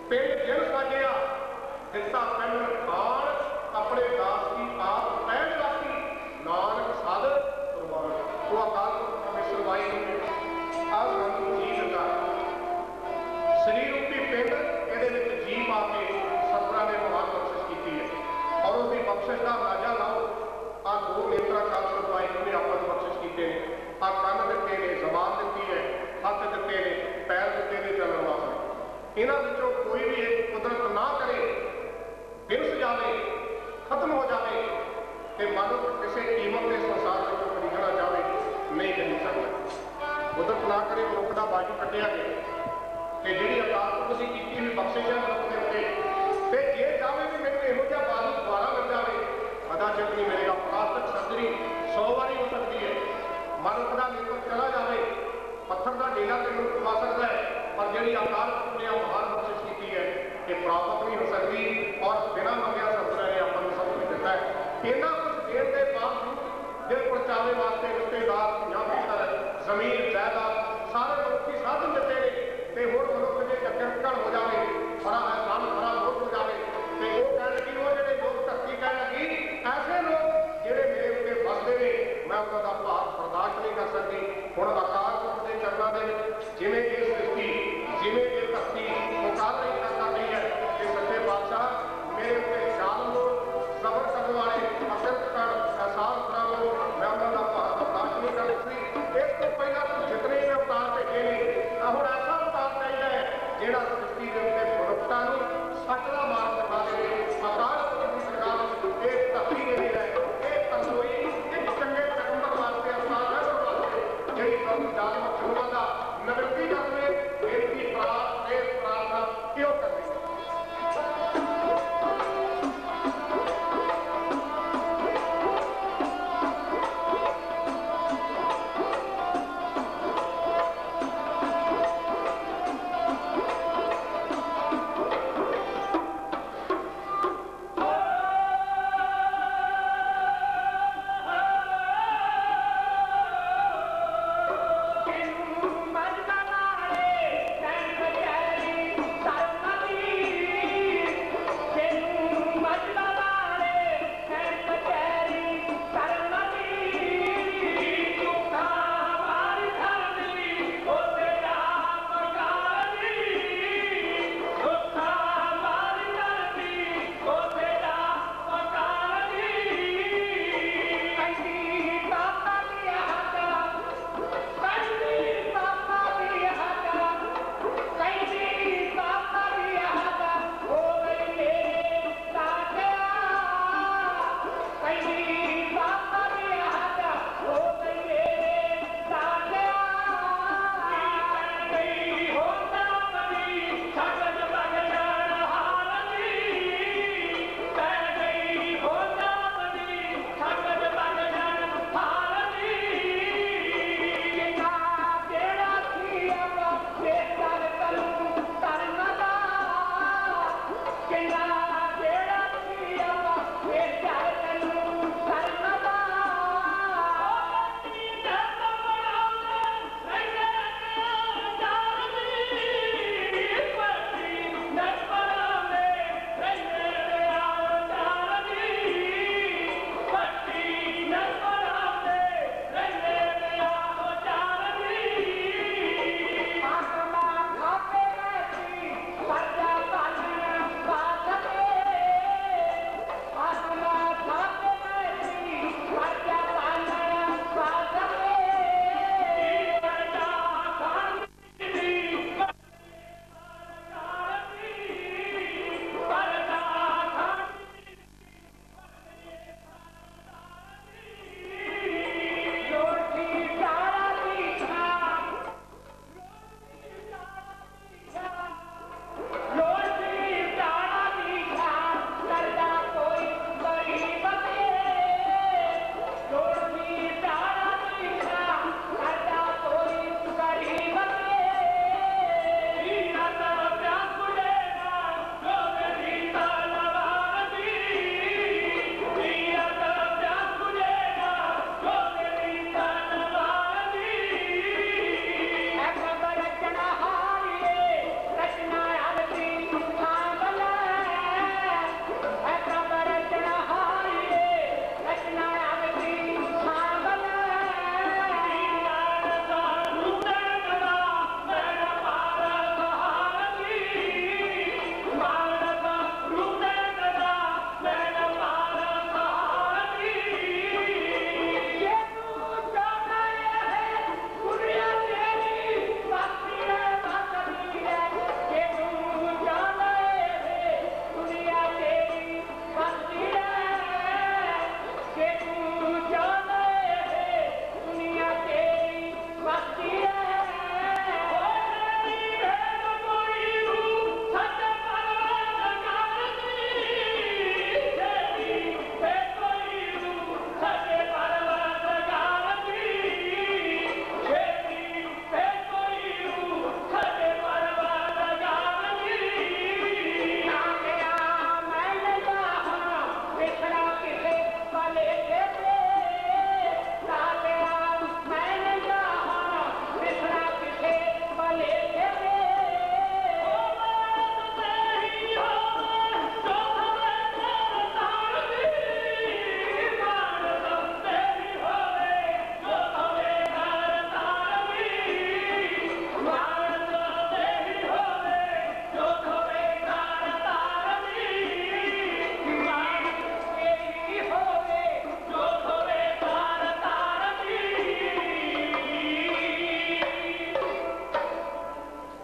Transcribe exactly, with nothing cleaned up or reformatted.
पिंड जिन साजिया दिता पिंड खान अपने दास की आप पैन राखी नानक साधर कुर्बान। वो अकाल पुरख परमेश्वर वाहिगुरू ने आह ਸਾਨੂੰ जी दिता शरीर रूपी पिंड ये जी पा के सतगुਰਾਂ ने महान बख्शिश की है और उसकी बख्शिश का अंदाजा लाओ। आ दो नेत्रा अकाल पुरख वाहिगुरू ने अपन बख्शिश किए आ कन दिते ने जबान दी है हथ दिते ने पैर दिते ने चलने वास्ते। इन्हां विचों कोई भी एक कुदरत ना करे बिनस जाए खत्म हो जाए तो मनुख किसी कीमत के संसार में खरीदना चाहे नहीं खरीद सकता। कुदरत ना करे मनुख का बाजू कटिया गया तो जी अकाल पुरख की की भी बख्शिश है मनुख के उत्ते तो जे चाहे भी मैंने यहो जिहा बाजू दोबारा मिल जाए अदा चित नहीं मिलेगा। प्लास्टिक सर्जरी सौ बारी हो सकती है मनुख का निकल चला जाए पत्थर का डेला तेन पा सकता है पर जी अकाल पुरख ने महान बख्शिश की है कि प्राप्त नहीं हो सकती और बिना मंगिया सतगुਰਾਂ ने अपन सब कुछ दिता है। इन्ना कुछ देने के बावजूद दिल परचावे वास्ते रिश्तेदार धीआं पुत्तर जमीन जायदाद सारे मनुखी साधन दिते हैं तो होर मनुख जे चक्कर हो जाए बड़ा एहसान बड़ा लोट हो जाए तो वो कह लगी वो जो लोग धरती कह लगी ऐसे लोग जोड़े मेरे उत्ते फसते हैं मैं उन्होंने भार बर्दाश्त नहीं कर सकती। हुण अकाल पुरख के चरणों के जिमें ये सृष्टि जिमें ये धरती मुकाल नहीं कर सकती है कि सच्चे बादशाह मेरे उत्ते शाल लो सबर करने वाले असित कर एहसास करा लो मैं उन्होंने भार बर्दाश्त नहीं कर सकती। इस तो पहला जितने भी अवतार भेजे ने हुण ऐसा अवतार चाहिए है जिहड़ा सृष्टि के उत्ते मनुखता नूं सच दा मार्ग